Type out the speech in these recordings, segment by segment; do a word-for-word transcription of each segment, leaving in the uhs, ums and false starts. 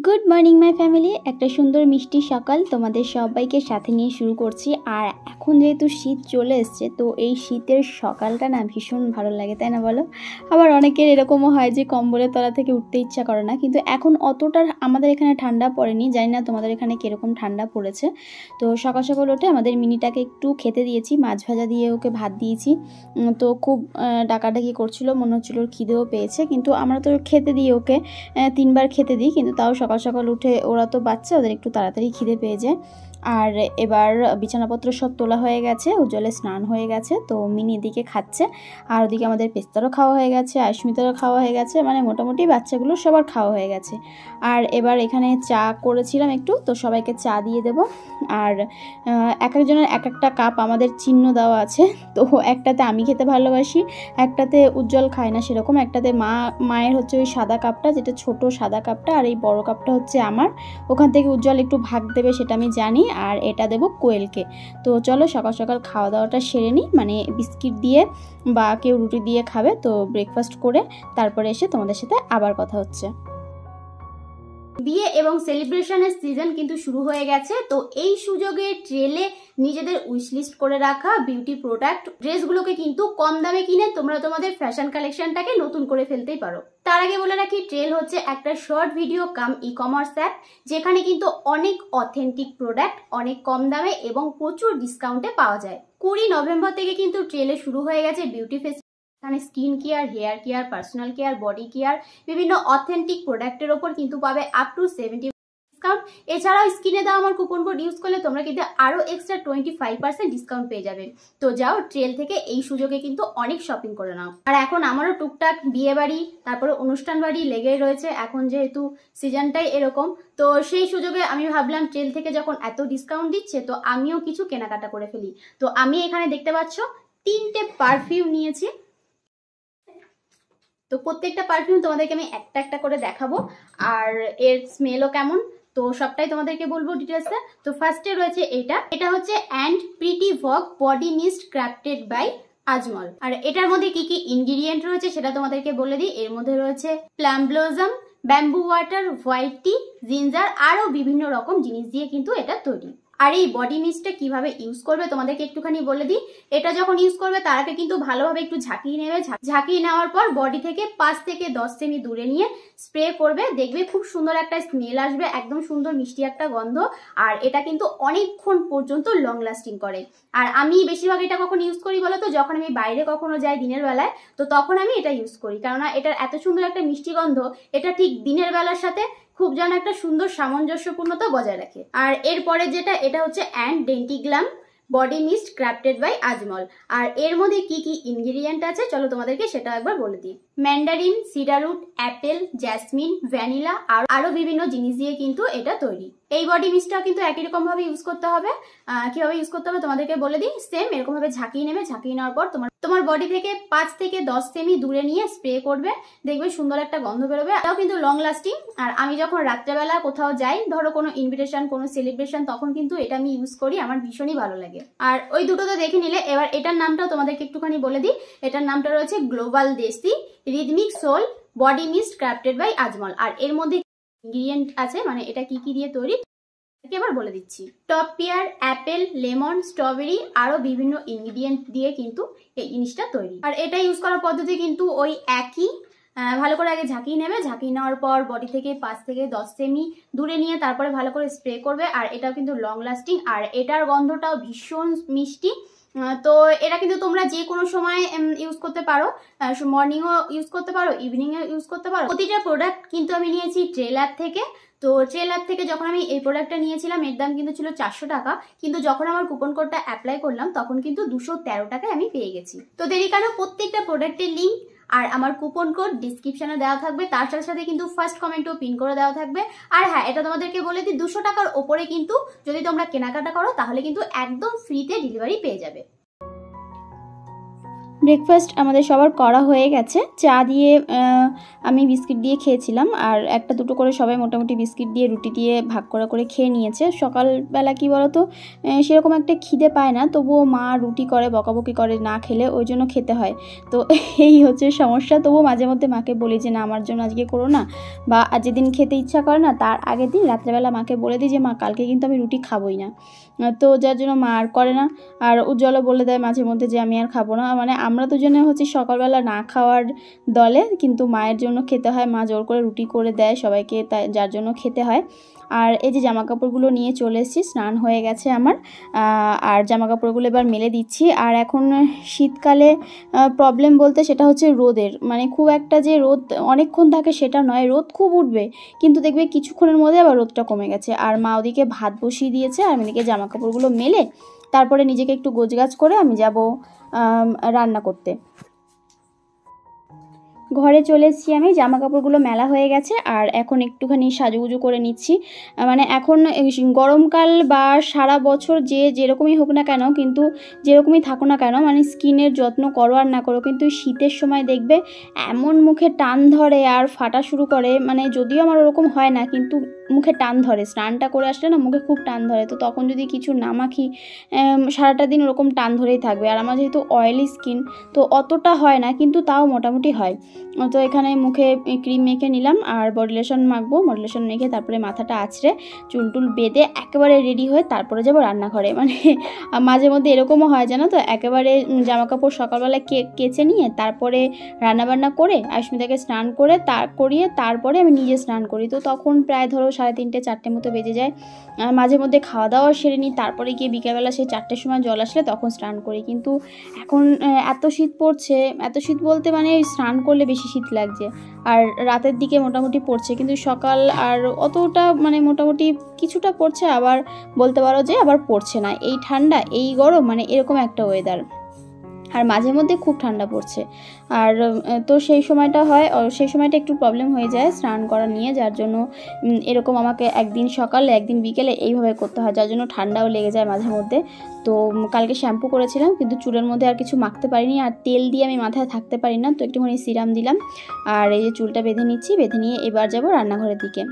Good morning my family. একটা সুন্দর মিষ্টি সকাল তোমাদের সবাইকে সাথে নিয়ে শুরু করছি। আর এখন যেহেতু শীত চলে এসছে, তো এই শীতের সকালটা না ভীষণ ভালো লাগে, তাই না বলো? আবার অনেকের এরকমও হয় যে কম্বলের তলা থেকে উঠতে ইচ্ছা করে না, কিন্তু এখন অতটা আমাদের এখানে ঠান্ডা পড়েনি। জানি না তোমাদের এখানে কীরকম ঠান্ডা পড়েছে। তো সকাল সকাল উঠে আমাদের মিনিটাকে একটু খেতে দিয়েছি, মাছ ভাজা দিয়ে ওকে ভাত দিয়েছি। তো খুব ডাকাডাকি করছিল, মনে হচ্ছিল ওর খিদেও পেয়েছে, কিন্তু আমরা তো খেতে দিই ওকে, তিনবার খেতে দিই, কিন্তু তাও সকাল সকাল উঠে ওরা তো বাচ্চা, ওদের একটু তাড়াতাড়ি খিদে পেয়ে যায়। আর এবার বিছানাপত্র সব তোলা হয়ে গেছে, উজ্জ্বলে স্নান হয়ে গেছে, তো মিনি এদিকে খাচ্ছে, আর ওদিকে আমাদের পেস্তারও খাওয়া হয়ে গেছে, আয়ুষ্মিতারও খাওয়া হয়ে গেছে, মানে মোটামুটি বাচ্চাগুলো সবার খাওয়া হয়ে গেছে। আর এবার এখানে চা করেছিলাম একটু, তো সবাইকে চা দিয়ে দেব। আর এক একজনের এক একটা কাপ আমাদের চিহ্ন দেওয়া আছে, তো একটাতে আমি খেতে ভালোবাসি, একটাতে উজ্জ্বল খায় না সেরকম, একটাতে মা মায়ের হচ্ছে ওই সাদা কাপটা, যেটা ছোট সাদা কাপটা, আর এই বড় কাপটা হচ্ছে আমার। ওখান থেকে উজ্জ্বল একটু ভাগ দেবে সেটা আমি জানি, আর এটা দেবো কোয়েলকে। তো চলো সকাল সকাল খাওয়া দাওয়াটা সেরে নিই, মানে বিস্কিট দিয়ে বা কেউ রুটি দিয়ে খাবে, তো ব্রেকফাস্ট করে তারপরে এসে তোমাদের সাথে আবার কথা হচ্ছে। বিয়ে এবং সেলিব্রেশনের সিজন কিন্তু শুরু হয়ে গেছে, তো এই সুযোগে ট্রেলে নিজেদের উইশ লিস্ট করে রাখা বিউটি প্রোডাক্ট ড্রেসগুলোকে কিন্তু কম দামে কিনে তোমরা তোমাদের ফ্যাশন কালেকশনটাকে নতুন করে ফেলতেই পারো। তার আগে বলে রাখি, ট্রেল হচ্ছে একটা short video cum e commerce app, যেখানে কিন্তু অনেক অথেন্টিক প্রোডাক্ট অনেক কম দামে এবং প্রচুর ডিসকাউন্টে পাওয়া যায়। কুড়ি নভেম্বর থেকে কিন্তু ট্রেলে শুরু হয়ে গেছে বিউটি ফেস্টিভ্যাল। এখানে skin care, hair care, personal care, body care, বিভিন্ন অথেন্টিক প্রোডাক্টের ওপর কিন্তু পাবে আপ টু সেভেন্টি ডিসকাউন্ট। এছাড়াও স্ক্রিনে দেওয়া আমার কুপন কোড ইউজ করলে তোমরা কিন্তু আরো extra twenty five percent discount পেয়ে যাবে। তো যাও ট্রেল থেকে এই সুযোগে কিন্তু অনেক শপিং করে নাও। আর এখন আমারও টুকটাক বিয়ে বাড়ি, তারপরে অনুষ্ঠান বাড়ি লেগেই রয়েছে, এখন যেহেতু সিজনটাই এরকম, তো সেই সুযোগে আমি ভাবলাম ট্রেল থেকে যখন এত ডিসকাউন্ট দিচ্ছে, তো আমিও কিছু কেনাকাটা করে ফেলি। তো আমি এখানে দেখতে পাচ্ছ তিনটে পারফিউম নিয়েছি, তো প্রত্যেকটা পারফিউম তোমাদেরকে আমি একটা একটা করে দেখাবো, আর এর স্মেলও কেমন তো সবটাই তোমাদেরকে বলবো ডিটেলসে। তো ফার্স্টে রয়েছে এটা, এটা হচ্ছে and pretty vogue body mist crafted by Ajmal. আর এটার মধ্যে কি কি ইনগ্রিডিয়েন্ট রয়েছে সেটা তোমাদেরকে বলে দিই। এর মধ্যে রয়েছে plum blossom, bamboo water, white tea, ginger, আরও বিভিন্ন রকম জিনিস দিয়ে কিন্তু এটা তৈরি। আর এই বডি মিস্টটা কিভাবে ইউজ করবে তোমাদেরকে একটুখানি বলে দিই। এটা যখন ইউজ করবে তার আগে কিন্তু ভালোভাবে একটু ঝাঁকিয়ে নেবে, ঝাঁকিয়ে নেওয়ার পর বডি থেকে পাঁচ থেকে দশ সেমি দূরে নিয়ে স্প্রে করবে, দেখবে খুব সুন্দর একটা স্মেল আসবে, একদম সুন্দর মিষ্টি একটা গন্ধ। আর এটা কিন্তু অনেকক্ষণ পর্যন্ত লং লাস্টিং করে। আর আমি বেশিরভাগ এটা কখন ইউজ করি বলো তো, যখন আমি বাইরে কখনো যাই দিনের বেলায়, তো তখন আমি এটা ইউজ করি, কেননা এটার এত সুন্দর একটা মিষ্টি গন্ধ, এটা ঠিক দিনের বেলার সাথে খুব যেন একটা সুন্দর সামঞ্জস্যপূর্ণতা বজায় রাখে। আর এরপরে যেটা, এটা হচ্ছে অ্যান্ড ডেন্টিগ্লাম body mist crafted by Ajmal. আর এর মধ্যে কি কি ইনগ্রিডিয়েন্ট আছে চলো তোমাদেরকে সেটা একবার বলে দিই। Mandarin, cedarwood, apple, jasmine, vanilla আর আরো বিভিন্ন জিনিস দিয়ে কিন্তু এটা তৈরি। এই বডি মিস্টটা কিন্তু একই রকম ভাবে ইউজ করতে হবে। কিভাবে ইউজ করতে হবে তোমাদেরকে বলে দিই। সেম এরকম ভাবে ঝাঁকিয়ে নেবে, ঝাঁকিয়ে নেওয়ার পর তোমার তোমার বডি থেকে পাঁচ থেকে দশ সেমি দূরে নিয়ে স্প্রে করবে, দেখবে সুন্দর একটা গন্ধ বেরোবে, এটাও কিন্তু লং লাস্টিং। আর আমি যখন রাত্রেবেলা কোথাও যাই, ধরো কোনো ইনভিটেশন, কোনো সেলিব্রেশন, তখন কিন্তু এটা আমি ইউজ করি, আমার ভীষণই ভালো লাগে। আর ওই দুটো তো দেখে নিলে, এবার এটার নামটাও তোমাদেরকে একটুখানি বলে দিই। এটার নামটা রয়েছে global desi rhythmic soul body mist crafted by Ajmal. আর এর মধ্যে ইনগ্রিডিয়েন্ট আছে, মানে এটা কি কি দিয়ে তৈরি এবার বলে দিচ্ছি। Top pear, apple, lemon, strawberry, আরো বিভিন্ন ইনগ্রিডিয়েন্ট দিয়ে কিন্তু এই জিনিসটা তৈরি। আর এটা ইউজ করার পদ্ধতি কিন্তু ওই একই। ভালো করে আগে ঝাঁকিয়ে নেবে, ঝাঁকিয়ে নেওয়ার পর বডি থেকে পাঁচ থেকে দশ সেমি দূরে নিয়ে তারপরে ভালো করে স্প্রে করবে। আর এটাও কিন্তু লং লাস্টিং, আর এটার গন্ধটাও ভীষণ মিষ্টি। তো এটা কিন্তু তোমরা যে কোনো সময় ইউজ করতে পারো, মর্নিংও ইউজ করতে পারো, ইভিনিংও ইউজ করতে পারো। প্রতিটা প্রোডাক্ট কিন্তু আমি নিয়েছি ট্রেল অ্যাপ থেকে। তো ট্রেল অ্যাপ থেকে যখন আমি এই প্রোডাক্টটা নিয়েছিলাম, এর দাম কিন্তু ছিল চারশো টাকা, কিন্তু যখন আমার কুপন কোডটা অ্যাপ্লাই করলাম তখন কিন্তু দুশো তেরো টাকায় আমি পেয়ে গেছি। তো দেরি কেন, প্রত্যেকটা প্রোডাক্টের লিঙ্ক আর আমার কুপন কোড ডিসক্রিপশনে দেওয়া থাকবে, তার সাথে সাথে কিন্তু ফার্স্ট কমেন্টও পিন করে দেওয়া থাকবে। আর হ্যাঁ, এটা তোমাদেরকে বলে দিই, দুশো টাকার ওপরে কিন্তু যদি তোমরা কেনাকাটা করো তাহলে কিন্তু একদম ফ্রিতে ডেলিভারি পেয়ে যাবে। ব্রেকফাস্ট আমাদের সবার করা হয়ে গেছে। চা দিয়ে আমি বিস্কিট দিয়ে খেয়েছিলাম, আর একটা দুটো করে সবাই মোটামুটি বিস্কিট দিয়ে রুটি দিয়ে ভাগ করে করে খেয়ে নিয়েছে। সকালবেলা কি বলতো সেরকম একটা খিদে পায় না, তবুও মা রুটি করে বকাবকি করে না খেলে, ওই জন্য খেতে হয়। তো এই হচ্ছে সমস্যা। তবুও মাঝে মধ্যে মাকে বলি যে না আমার জন্য আজকে করো না, বা যেদিন খেতে ইচ্ছা করে না তার আগের দিন রাত্রেবেলা মাকে বলে দিই যে মা কালকে কিন্তু আমি রুটি খাবোই না। তো যার জন্য মা আর করে না। আর উজ্জ্বলও বলে দেয় মাঝে মধ্যে যে আমি আর খাবো না। মানে আমরা দুজনে হচ্ছে সকালবেলা না খাওয়ার দলে, কিন্তু মায়ের জন্য খেতে হয়। মা জোর করে রুটি করে দেয় সবাইকে, তাই যার জন্য খেতে হয়। আর এই যে জামা কাপড়গুলো নিয়ে চলে এসেছি, স্নান হয়ে গেছে আমার, আর জামা কাপড়গুলো এবার মেলে দিচ্ছি। আর এখন শীতকালে প্রবলেম বলতে সেটা হচ্ছে রোদের, মানে খুব একটা যে রোদ অনেকক্ষণ থাকে সেটা নয়, রোদ খুব উঠবে কিন্তু দেখবে কিছুক্ষণের মধ্যে আবার রোদটা কমে গেছে। আর মা ওদিকে ভাত বসিয়ে দিয়েছে, আর আমি এদিকে জামা কাপড়গুলো মেলে তারপরে নিজেকে একটু গোছগাছ করে আমি যাব রান্না করতে। ঘরে চলে এসেছি আমি, জামা কাপড়গুলো মেলা হয়ে গেছে, আর এখন একটুখানি সাজুগুজু করে নিচ্ছি। মানে এখন গরমকাল বা সারা বছর যে যেরকমই হোক না কেন, কিন্তু যেরকমই থাকো না কেন, মানে স্কিনের যত্ন করো আর না করো, কিন্তু শীতের সময় দেখবে এমন মুখে টান ধরে আর ফাটা শুরু করে। মানে যদিও আমার ওরকম হয় না, কিন্তু মুখে টান ধরে, স্নানটা করে আসলে না মুখে খুব টান ধরে। তো তখন যদি কিছু না মাখি সারাটা দিন ওরকম টান ধরেই থাকবে। আর আমার যেহেতু অয়েলি স্কিন, তো অতটা হয় না, কিন্তু তাও মোটামুটি হয়। তো এখানে মুখে ক্রিম মেখে নিলাম, আর বডি লোশন মাখবো। বডি লোশন মেখে তারপরে মাথাটা আঁচড়ে চুল টুল বেঁধে একেবারে রেডি হয়ে তারপরে যাবো রান্নাঘরে। মানে মাঝে মধ্যে এরকমও হয় জানো তো, একেবারে জামা কাপড় সকালবেলা কে কেচে নিয়ে তারপরে রান্নাবান্না করে আয়ুষ্মিতাকে স্নান করে তার করিয়ে তারপরে আমি নিজে স্নান করি। তো তখন প্রায় ধরো সাড়ে তিনটে চারটে মতো বেজে যায়। মাঝে মধ্যে খাওয়া দাওয়া সেরে নিই, তারপরে গিয়ে বিকেলবেলা সেই চারটের সময় জল আসলে তখন স্নান করি। কিন্তু এখন এত শীত পড়ছে, এত শীত বলতে মানে স্নান করলে বেশি শীত লাগছে, আর রাতের দিকে মোটামুটি পড়ছে, কিন্তু সকাল আর অতটা মানে মোটামুটি কিছুটা পড়ছে, আবার বলতে পারো যে আবার পড়ছে না। এই ঠান্ডা এই গরম মানে এরকম একটা ওয়েদার, আর মাঝে মধ্যে খুব ঠান্ডা পড়ছে। আর তো সেই সময়টা হয়, সেই সময়টা একটু প্রবলেম হয়ে যায় স্নান করা নিয়ে, যার জন্য এরকম আমাকে একদিন সকালে একদিন বিকেলে এইভাবে করতে হয়, যার জন্য ঠান্ডাও লেগে যায় মাঝে মধ্যে। তো কালকে শ্যাম্পু করেছিলাম, কিন্তু চুলের মধ্যে আর কিছু মাখতে পারিনি, আর তেল দিয়ে আমি মাথায় থাকতে পারি না, তো একটুখানি সিরাম দিলাম। আর এই যে চুলটা বেঁধে নিচ্ছি, বেঁধে নিয়ে এবার যাব রান্নাঘরের দিকে।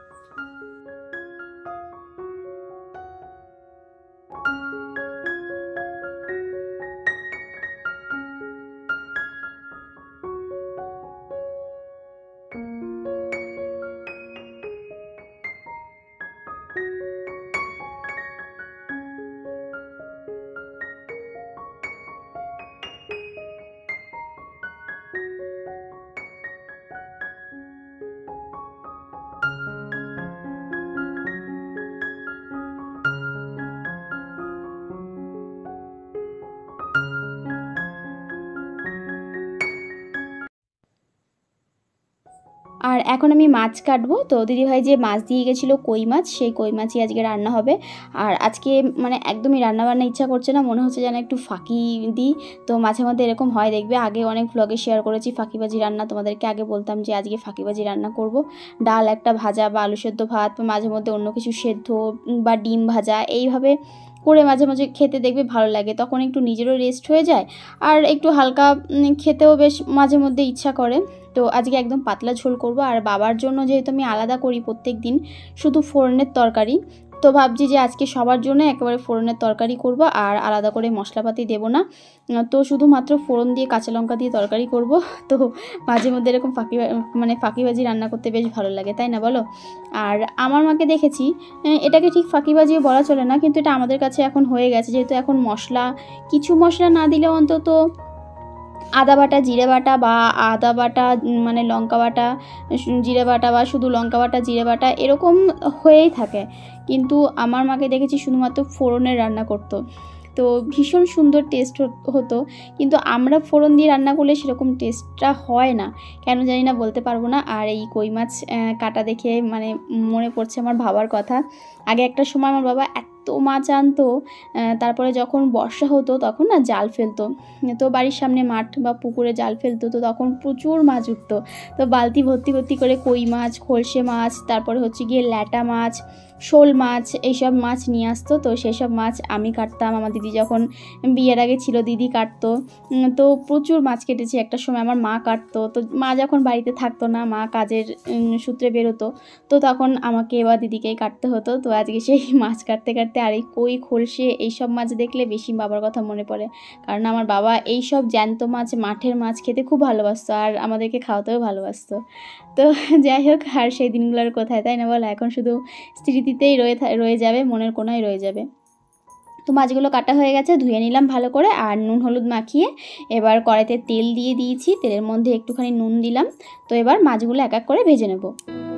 আর এখন আমি মাছ কাটবো। তো দিদিভাই যে মাছ দিয়ে গেছিলো কই মাছ, সেই কই মাছই আজকে রান্না হবে। আর আজকে মানে একদমই রান্নাবান্না ইচ্ছা করছে না, মনে হচ্ছে যেন একটু ফাঁকি দিই। তো মাঝে মধ্যে এরকম হয়, দেখবে আগে অনেক ভ্লগে শেয়ার করেছি ফাঁকিবাজি রান্না, তোমাদেরকে আগে বলতাম যে আজকে ফাঁকিবাজি রান্না করব। ডাল একটা ভাজা বা আলু সেদ্ধ ভাত, মাঝে মধ্যে অন্য কিছু সেদ্ধ বা ডিম ভাজা, এইভাবে করে মাঝে মাঝে খেতে দেখবে ভালো লাগে, তখন একটু নিজেরও রেস্ট হয়ে যায়, আর একটু হালকা খেতেও বেশ মাঝে মধ্যে ইচ্ছা করে। তো আজকে একদম পাতলা ঝোল করব। আর বাবার জন্য যেহেতু আমি আলাদা করি প্রত্যেক দিন শুধু ফোড়নের তরকারি, তো ভাবছি যে আজকে সবার জন্য একেবারে ফোড়নের তরকারি করব, আর আলাদা করে মশলাপাতি দেব না, তো শুধুমাত্র ফোড়ন দিয়ে কাঁচা লঙ্কা দিয়ে তরকারি করব। তো মাঝে মধ্যে এরকম ফাঁকি মানে ফাঁকিবাজি রান্না করতে বেশ ভালো লাগে, তাই না বলো? আর আমার মাকে দেখেছি, এটাকে ঠিক ফাঁকিবাজিও বলা চলে না, কিন্তু এটা আমাদের কাছে এখন হয়ে গেছে, যেহেতু এখন মশলা কিছু মশলা না দিলে অন্তত আদা বাটা জিরে বাটা বা আদা বাটা মানে লঙ্কা বাটা জিরে বাটা বা শুধু লঙ্কা বাটা জিরে বাটা এরকম হয়েই থাকে, কিন্তু আমার মাকে দেখেছি শুধুমাত্র ফোড়নের রান্না করতো, তো ভীষণ সুন্দর টেস্ট হতো। কিন্তু আমরা ফোড়ন দিয়ে রান্না করলে সেরকম টেস্টটা হয় না, কেন জানি না, বলতে পারবো না। আর এই কই মাছ কাটা দেখে মানে মনে পড়ছে আমার বাবার কথা। আগে একটা সময় আমার বাবা এত এত মাছ আনতো। তারপরে যখন বর্ষা হতো তখন না জাল ফেলতো, তো বাড়ির সামনে মাঠ বা পুকুরে জাল ফেলতো, তো তখন প্রচুর মাছ উঠতো। তো বালতি ভর্তি ভর্তি করে কই মাছ, খলসে মাছ, তারপরে হচ্ছে গিয়ে ল্যাটা মাছ, শোল মাছ, এইসব মাছ নিয়ে আসতো। তো সেসব মাছ আমি কাটতাম, আমার দিদি যখন বিয়ের আগে ছিল দিদি কাটতো। তো প্রচুর মাছ কেটেছি একটা সময়, আমার মা কাটতো। তো মা যখন বাড়িতে থাকতো না, মা কাজের সূত্রে বেরোতো, তো তখন আমাকে বা দিদিকেই কাটতে হতো। তো আজকে সেই মাছ কাটতে কাটতে আর এই কই, খলসে এইসব মাছ দেখলে বেশি বাবার কথা মনে পড়ে, কারণ আমার বাবা এইসব জ্যান্ত মাছ, মাঠের মাছ খেতে খুব ভালোবাসতো আর আমাদেরকে খাওয়াতেও ভালোবাসতো। তো যাই হোক, আর সেই দিনগুলোর কোথায়, তাই না বলো? এখন শুধু স্মৃতিতেই রয়ে রয়ে যাবে, মনের কোনায় রয়ে যাবে। তো মাছগুলো কাটা হয়ে গেছে, ধুয়ে নিলাম ভালো করে, আর নুন হলুদ মাখিয়ে এবার কড়াইতে তেল দিয়ে দিয়েছি, তেলের মধ্যে একটুখানি নুন দিলাম। তো এবার মাছগুলো এক এক করে ভেজে নেব।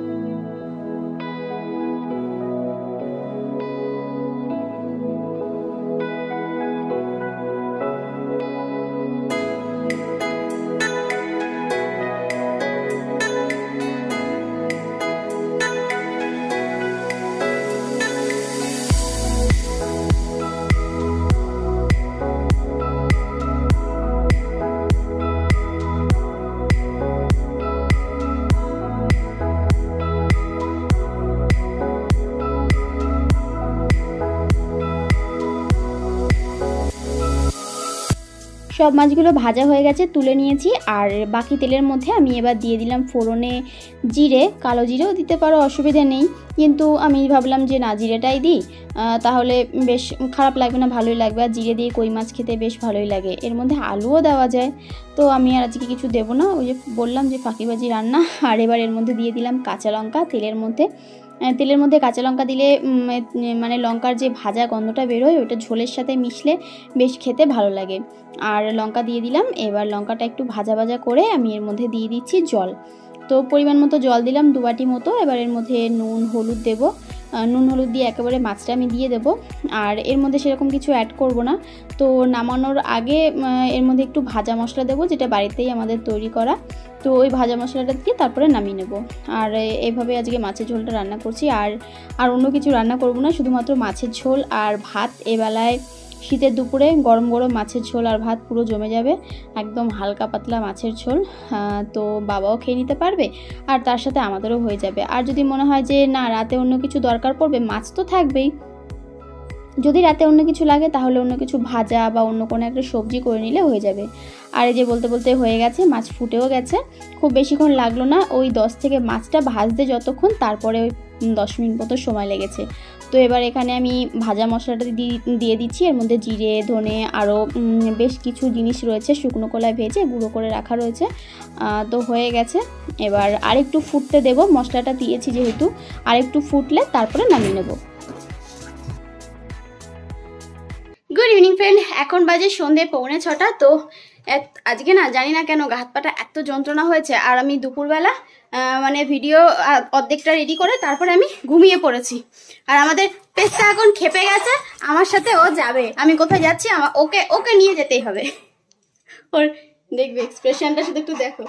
সব মাছগুলো ভাজা হয়ে গেছে, তুলে নিয়েছি। আর বাকি তেলের মধ্যে আমি এবার দিয়ে দিলাম ফোড়নে জিরে, কালো জিরেও দিতে পারো, অসুবিধা নেই, কিন্তু আমি ভাবলাম যে না, জিরেটাই দিই, তাহলে বেশ খারাপ লাগবে না, ভালোই লাগবে। আর জিরে দিয়ে কই মাছ খেতে বেশ ভালোই লাগে। এর মধ্যে আলুও দেওয়া যায়, তো আমি আর আজকে কিছু দেবো না, ওই যে বললাম যে ফাঁকিবাজি রান্না। আর এবার এর মধ্যে দিয়ে দিলাম কাঁচা লঙ্কা তেলের মধ্যে। তেলের মধ্যে কাঁচা লঙ্কা দিলে মানে লঙ্কার যে ভাজা গন্ধটা বেরোয়, ওইটা ঝোলের সাথে মিশলে বেশ খেতে ভালো লাগে। আর লঙ্কা দিয়ে দিলাম। এবার লঙ্কাটা একটু ভাজা ভাজা করে আমি এর মধ্যে দিয়ে দিচ্ছি জল। তো পরিমাণ মতো জল দিলাম, দু বাটি মতো। এবার এর মধ্যে নুন হলুদ দেব, নুন হলুদ দিয়ে একেবারে মাছটা আমি দিয়ে দেব। আর এর মধ্যে সেরকম কিছু অ্যাড করব না। তো নামানোর আগে এর মধ্যে একটু ভাজা মশলা দেবো, যেটা বাড়িতেই আমাদের তৈরি করা। তো ওই ভাজা মশলাটা দিয়ে তারপরে নামিয়ে নেব। আর এইভাবে আজকে মাছের ঝোলটা রান্না করছি। আর আর অন্য কিছু রান্না করব না, শুধুমাত্র মাছের ঝোল আর ভাত। এবেলায় শীতের দুপুরে গরম গরম মাছের ঝোল আর ভাত পুরো জমে যাবে, একদম হালকা পাতলা মাছের ঝোল। তো বাবাও খেয়ে নিতে পারবে আর তার সাথে আমাদেরও হয়ে যাবে। আর যদি মনে হয় যে না, রাতে অন্য কিছু দরকার পড়বে, মাছ তো থাকবেই, যদি রাতে অন্য কিছু লাগে তাহলে অন্য কিছু ভাজা বা অন্য কোনো একটা সবজি করে নিলে হয়ে যাবে। আর এই যে বলতে বলতে হয়ে গেছে, মাছ ফুটেও গেছে, খুব বেশিক্ষণ লাগলো না, ওই দশ থেকে মাছটা ভাজতে যতক্ষণ, তারপরে ওই দশ মিনিট মতো সময় লেগেছে। তো এবার এখানে আমি ভাজা মশলাটা দিয়ে দিচ্ছি, এর মধ্যে জিরে, ধনে, আরও বেশ কিছু জিনিস রয়েছে, শুকনো কলায় ভেজে গুঁড়ো করে রাখা রয়েছে। তো হয়ে গেছে, এবার আরেকটু ফুটতে দেব, মশলাটা দিয়েছি যেহেতু, আরেকটু ফুটলে তারপরে নামিয়ে নেব। গুড ইভিনিং ফ্রেন্ড, এখন বাজে সন্ধে পৌনে ছটা। তো আজকে না জানি না কেন হাত পাটা এত যন্ত্রণা হয়েছে, আর আমি দুপুরবেলা মানে ভিডিও অর্ধেকটা রেডি করে তারপরে আমি ঘুমিয়ে পড়েছি। আর আমাদের পেস্তা এখন খেপে গেছে, আমার সাথে ও যাবে, আমি কোথায় যাচ্ছি আমার ওকে ওকে নিয়ে যেতেই হবে। ওর দেখবে এক্সপ্রেশনটা শুধু একটু দেখো।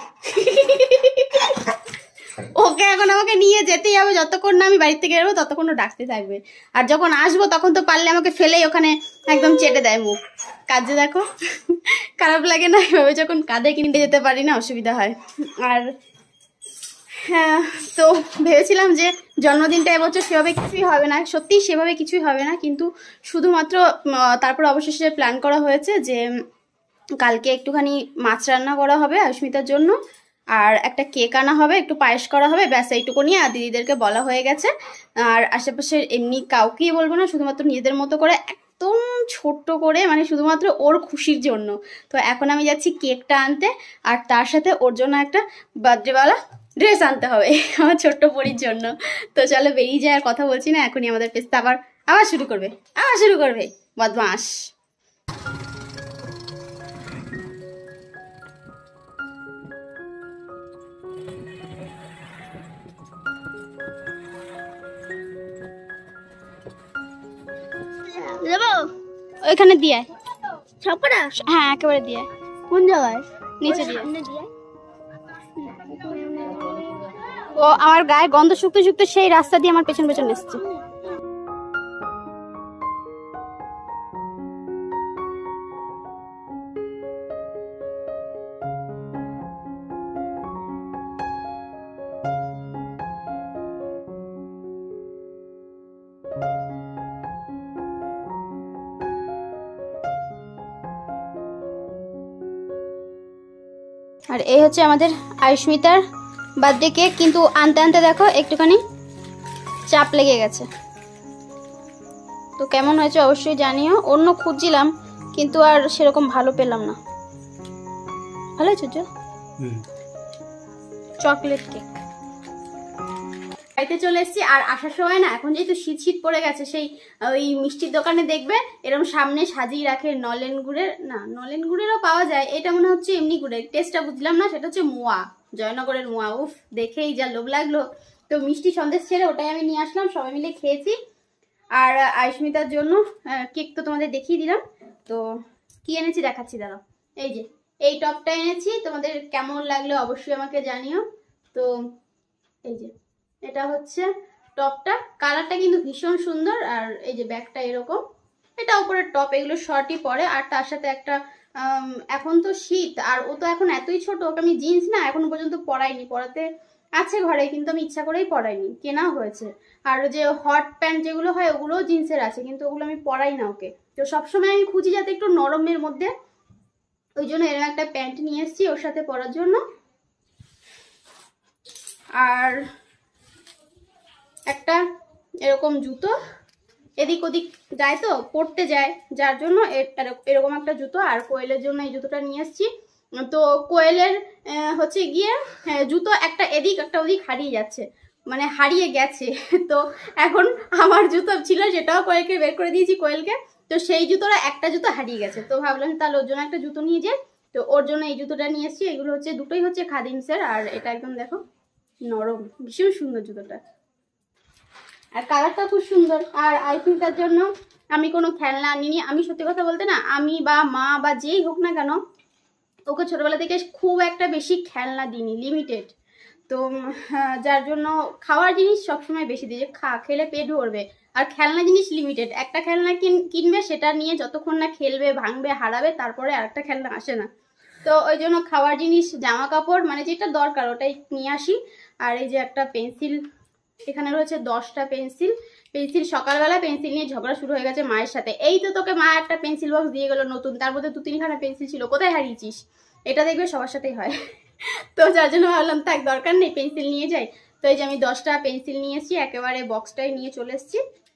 ওকে এখন আমাকে নিয়ে যেতেই হবে, যতক্ষণ না আমি বাড়ি থেকে বেরোবো ততক্ষণ ও ডাকতে থাকবে। আর যখন আসবো তখন তো পারলে আমাকে ফেলেই ওখানে একদম চেটে দেয় মুখ। কাজে দেখো খারাপ লাগে না? এভাবে যখন কাঁধে কিনতে যেতে পারি না, অসুবিধা হয়। আর হ্যাঁ, তো ভেবেছিলাম যে জন্মদিনটা এবছর সেভাবে কিছুই হবে না, সত্যিই সেভাবে কিছুই হবে না, কিন্তু শুধুমাত্র তারপর অবশেষে প্ল্যান করা হয়েছে যে কালকে একটুখানি মাছ রান্না করা হবে আয়ুষ্মিতার জন্য, আর একটা কেক আনা হবে, একটু পায়েস করা হবে, ব্যাস এইটুকুনি। আর দিদিদেরকে বলা হয়ে গেছে। আর আশেপাশের এমনি কাউকেই বলবো না, শুধুমাত্র নিজেদের মতো করে একদম ছোট্ট করে, মানে শুধুমাত্র ওর খুশির জন্য। তো এখন আমি যাচ্ছি কেকটা আনতে, আর তার সাথে ওর জন্য একটা বার্থডেওয়ালা ড্রেস আনতে হবে আমার ছোট্ট পরির জন্য। তো চলো বেরিয়ে যায়, আর কথা বলছি না, এখনই আমাদের পেস্তা আবার আবার শুরু করবে আবার শুরু করবে বদমাস। ওইখানে দিয়ে সবকটা, হ্যাঁ একেবারে দিয়ে। কোন জায়গায়? নিচে দিয়ে। ও আমার গায়ে গন্ধ শুকতে শুকতে সেই রাস্তা দিয়ে আমার পেছন পেছন এসছে। আর এই হচ্ছে আমাদের আয়ুষ্মিতার বার্থডে কেক, কিন্তু আনতে আনতে দেখো একটুখানি চাপ লেগে গেছে। তো কেমন হয়েছে অবশ্যই জানিও। অন্য খুঁজছিলাম কিন্তু আর সেরকম ভালো পেলাম না। ভালো হয়েছে চকলেট কেক। বাড়িতে চলে এসেছি, আর আসার সময় না এখন যেহেতু শীত শীত পড়ে গেছে, সেই ওই মিষ্টির দোকানে দেখবে এরকম সামনে সাজিয়ে রাখে নলেন গুড়ের, না নলেন গুড়েরও পাওয়া যায়, এটা মনে হচ্ছে এমনি গুড়ের, টেস্টটা বুঝলাম না। সেটা হচ্ছে মোয়া, জয়নগরের মোয়া। উফ, দেখেই যা লোভ লাগলো। তো মিষ্টি সন্দেশ ছেড়ে ওটাই আমি নিয়ে আসলাম, সবাই মিলে খেয়েছি। আর আয়ুষ্মিতার জন্য কেক তো তোমাদের দেখিয়ে দিলাম। তো কি এনেছি দেখাচ্ছি, দাঁড়াও। এই যে এই টপটা এনেছি, তোমাদের কেমন লাগলো অবশ্যই আমাকে জানিও। তো এই যে এটা হচ্ছে টপটা, কালারটা কিন্তু ভীষণ সুন্দর। আর এই যে ব্যাগটা এরকম, এটা উপরের টপ, এগুলো শর্টই পরে। আর তার সাথে একটা এখন তো শীত, আর ও তো এখন এতই ছোট, ওকে আমি জিন্স না এখনো পর্যন্ত পরাইনি, পরাতে আছে ঘরে, কিন্তু আমি ইচ্ছা করেই পরাইনি, কেনা হয়েছে। আর যে হট প্যান্ট যেগুলো হয় ওগুলোও জিন্সের আছে, কিন্তু ওগুলো আমি পরাই না ওকে। তো সবসময় আমি খুঁজি যাতে একটু নরমের মধ্যে, ওই জন্য এরকম একটা প্যান্ট নিয়ে এসেছি ওর সাথে পরার জন্য। আর একটা এরকম জুতো, এদিক ওদিক যায় তো পড়তে যায়, যার জন্য এরকম একটা জুতো। আর কোয়েলের জন্য এই জুতোটা নিয়ে এসেছি। তো কোয়েলের হচ্ছে গিয়ে জুতো একটা এদিক একটা ওদিক হারিয়ে যাচ্ছে, মানে হারিয়ে গেছে। তো এখন আমার জুতো ছিল সেটাও কোয়েলকে বের করে দিয়েছি কোয়েলকে। তো সেই জুতোটা একটা জুতো হারিয়ে গেছে, তো ভাবলাম তাহলে ওর জন্য একটা জুতো নিয়ে যাই। তো ওর জন্য এই জুতোটা নিয়ে এসেছি। এগুলো হচ্ছে দুটোই হচ্ছে খাদিমসের, আর এটা একদম দেখো নরম, ভীষণ সুন্দর জুতোটা, আর কালারটা খুব সুন্দর। আর আইফিনটার জন্য আমি কোনো খেলনা আনিনি। আমি সত্যি কথা বলতে না, আমি বা মা বা যেই হোক না কেন, ওকে ছোটবেলা থেকে খুব একটা বেশি খেলনা দিইনি, লিমিটেড। তো যার জন্য খাওয়ার জিনিস সবসময় বেশি দিই, যে খা খেলে পেট ভরবে। আর খেলনা জিনিস লিমিটেড, একটা খেলনা কিনবে, সেটা নিয়ে যতক্ষণ না খেলবে, ভাঙবে, হারাবে, তারপরে আরেকটা খেলনা আসে না। তো ওই জন্য খাওয়ার জিনিস, জামা কাপড়, মানে যেটা দরকার ওটাই নিয়ে আসি। আর এই যে একটা পেন্সিল, এখানে রয়েছে দশটা পেন্সিল। পেন্সিল সকালবেলা পেন্সিল নিয়ে ঝগড়া শুরু হয়ে গেছে মায়ের সাথে। এই তো তোকে মা একটা পেন্সিল বক্স দিয়ে গেলো নতুন, তার মধ্যে দু তিনখানা পেন্সিল ছিল, কোথায় হারিয়েছিস? এটা দেখবে সবার সাথেই হয়। তো যার জন্য ভাবলাম থাক, দরকার নেই, পেন্সিল নিয়ে যাই। তো এই যে আমি দশটা পেন্সিল নিয়ে এসেছি, একেবারে বক্সটাই নিয়ে চলে এসেছি।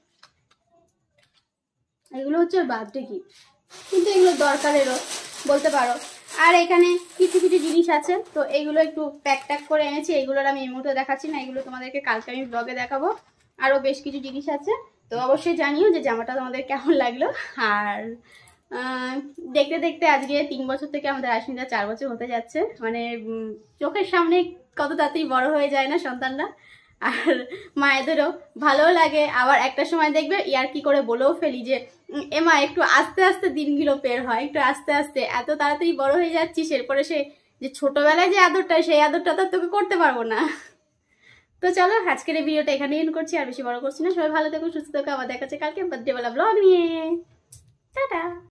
এগুলো হচ্ছে বার্থডে গিফট, কিন্তু এগুলো দরকারেরও বলতে পারো। আর এখানে কিছু কিছু জিনিস আছে, তো এইগুলো একটু প্যাক ট্যাক করে এনেছি। এইগুলোর আমি এই মুহূর্তে দেখাচ্ছি না, এগুলো তোমাদেরকে কালকে আমি ব্লগে দেখাবো। আরও বেশ কিছু জিনিস আছে, তো অবশ্যই জানিও যে জামাটা তোমাদের কেমন লাগলো। আর দেখতে দেখতে আজকে তিন বছর থেকে আমাদের আয়ুষ্মিতা চার বছর হতে যাচ্ছে, মানে চোখের সামনে কত তাড়াতাড়ি বড় হয়ে যায় না সন্তানরা। আর মায়েদেরও ভালোও লাগে, আবার একটা সময় দেখবে ইয়ার কি করে বলেও ফেলি যে এমা একটু আস্তে আস্তে দিনগুলো পের হয়, একটু আস্তে আস্তে, এত তাড়াতাড়ি বড় হয়ে যাচ্ছিস, এরপরে সে যে ছোটবেলায় যে আদরটা, সেই আদরটা তো তোকে করতে পারবো না। তো চলো আজকের এই ভিডিওটা এখানে এন্ড করছি, আর বেশি বড় করছি না। সবাই ভালো থেকো, সুস্থ থেকো, আবার দেখা হচ্ছে কালকে বার্থডে বেলা ব্লগ নিয়ে। টাটা।